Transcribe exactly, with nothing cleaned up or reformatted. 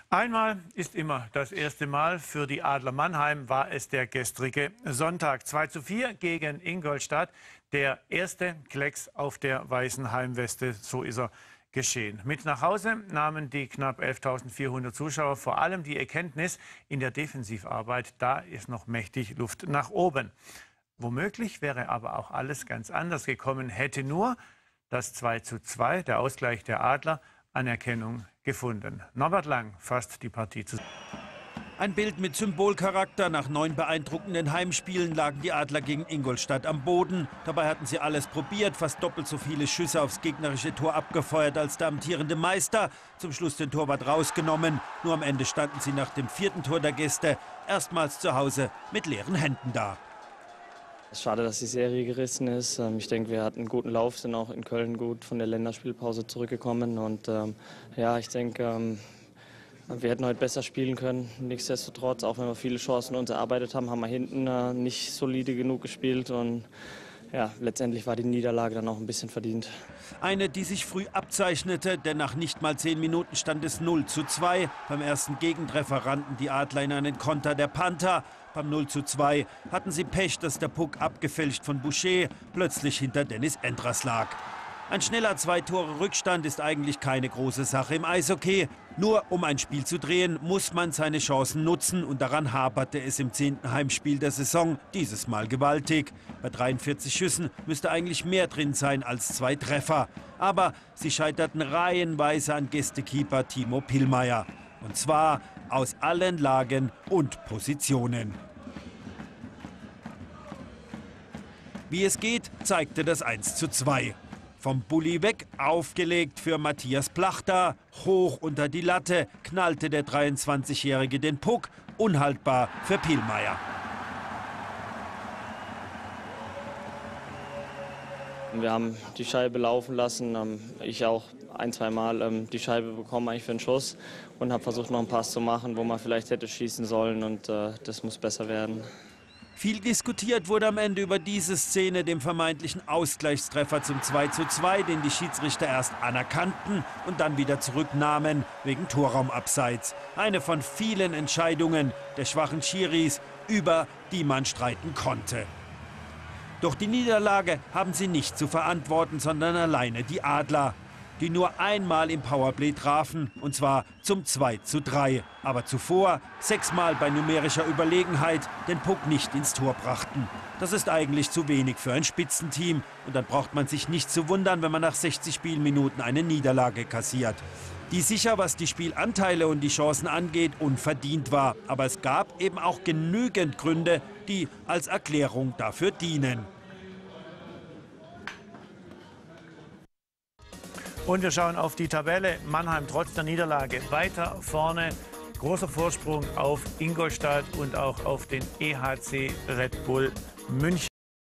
Einmal ist immer das erste Mal. Für die Adler Mannheim war es der gestrige Sonntag. zwei zu vier gegen Ingolstadt. Der erste Klecks auf der weißen Heimweste. So ist er geschehen. Mit nach Hause nahmen die knapp elftausendvierhundert Zuschauer vor allem die Erkenntnis, in der Defensivarbeit, da ist noch mächtig Luft nach oben. Womöglich wäre aber auch alles ganz anders gekommen, hätte nur das zwei zu zwei, der Ausgleich der Adler, Anerkennung gefunden. Norbert Lang fasst die Partie zusammen. Ein Bild mit Symbolcharakter. Nach neun beeindruckenden Heimspielen lagen die Adler gegen Ingolstadt am Boden. Dabei hatten sie alles probiert, fast doppelt so viele Schüsse aufs gegnerische Tor abgefeuert als der amtierende Meister. Zum Schluss den Torwart rausgenommen. Nur am Ende standen sie nach dem vierten Tor der Gäste erstmals zu Hause mit leeren Händen da. Es ist schade, dass die Serie gerissen ist. Ich denke, wir hatten einen guten Lauf, sind auch in Köln gut von der Länderspielpause zurückgekommen. Und ähm, ja, ich denke, ähm, wir hätten heute besser spielen können. Nichtsdestotrotz, auch wenn wir viele Chancen uns erarbeitet haben, haben wir hinten äh, nicht solide genug gespielt. Und ja, letztendlich war die Niederlage dann auch ein bisschen verdient. Eine, die sich früh abzeichnete, denn nach nicht mal zehn Minuten stand es null zu zwei. Beim ersten Gegentreffer rannten die Adler in einen Konter der Panther. Beim null zu zwei hatten sie Pech, dass der Puck abgefälscht von Boucher plötzlich hinter Dennis Endras lag. Ein schneller Zwei-Tore-Rückstand ist eigentlich keine große Sache im Eishockey. Nur um ein Spiel zu drehen, muss man seine Chancen nutzen. Und daran haperte es im zehnten Heimspiel der Saison, dieses Mal gewaltig. Bei dreiundvierzig Schüssen müsste eigentlich mehr drin sein als zwei Treffer. Aber sie scheiterten reihenweise an Gästekeeper Timo Pillmeier. Und zwar aus allen Lagen und Positionen. Wie es geht, zeigte das eins zu zwei. Vom Bulli weg, aufgelegt für Matthias Plachter. Hoch unter die Latte knallte der dreiundzwanzigjährige den Puck. Unhaltbar für Pillmeier. Wir haben die Scheibe laufen lassen. Ich auch ein, zwei Mal die Scheibe bekommen eigentlich für einen Schuss und habe versucht, noch einen Pass zu machen, wo man vielleicht hätte schießen sollen. Und äh, das muss besser werden. Viel diskutiert wurde am Ende über diese Szene, dem vermeintlichen Ausgleichstreffer zum zwei zu zwei, den die Schiedsrichter erst anerkannten und dann wieder zurücknahmen, wegen Torraumabseits. Eine von vielen Entscheidungen der schwachen Schiris, über die man streiten konnte. Doch die Niederlage haben sie nicht zu verantworten, sondern alleine die Adler, die nur einmal im Powerplay trafen, und zwar zum zwei zu drei. Aber zuvor sechsmal bei numerischer Überlegenheit den Puck nicht ins Tor brachten. Das ist eigentlich zu wenig für ein Spitzenteam. Und dann braucht man sich nicht zu wundern, wenn man nach sechzig Spielminuten eine Niederlage kassiert. Die sicher, was die Spielanteile und die Chancen angeht, unverdient war. Aber es gab eben auch genügend Gründe, die als Erklärung dafür dienen. Und wir schauen auf die Tabelle. Mannheim trotz der Niederlage weiter vorne. Großer Vorsprung auf Ingolstadt und auch auf den E H C Red Bull München.